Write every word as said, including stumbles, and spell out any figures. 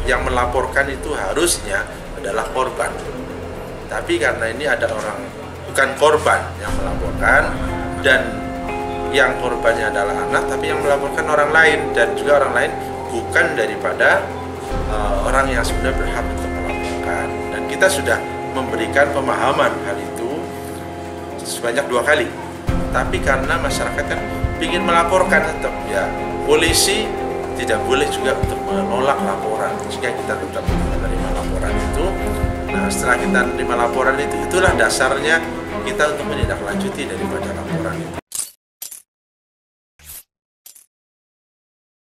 yang melaporkan itu harusnya adalah korban. Tapi karena ini ada orang, bukan korban yang melaporkan, dan yang korbannya adalah anak, tapi yang melaporkan orang lain, dan juga orang lain bukan daripada uh, orang yang sebenarnya berhak untuk melaporkan. Dan kita sudah memberikan pemahaman hal itu sebanyak dua kali. Tapi karena masyarakat kan ingin melaporkan tetap, ya polisi tidak boleh juga untuk menolak laporan, jika kita tetap menerima laporan itu. Nah, setelah kita menerima laporan itu, itulah dasarnya kita untuk menindaklanjuti daripada laporan itu.